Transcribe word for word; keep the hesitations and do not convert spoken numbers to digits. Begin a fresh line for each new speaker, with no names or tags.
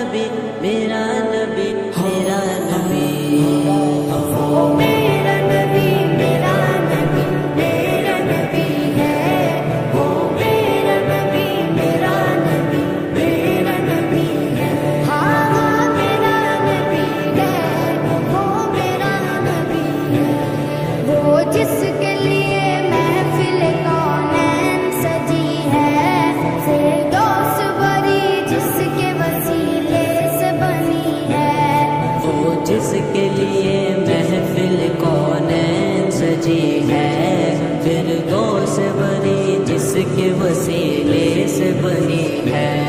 नबी मेरा नबी मेरा नबी।
वो मेरा नबी मेरा नबी मेरा नबी है। वो मेरा नबी मेरा नबी मेरा नबी है। हाँ हाँ मेरा नबी है। वो मेरा नबी है। वो जिसके लिए महफिल कौनैन सजी है। फिरदौस बरी जिसके वसीले से बनी है।
वो जिसके लिए महफिल कौनैन सजी है। फिरदौस बरी जिसके वसीले से बनी है।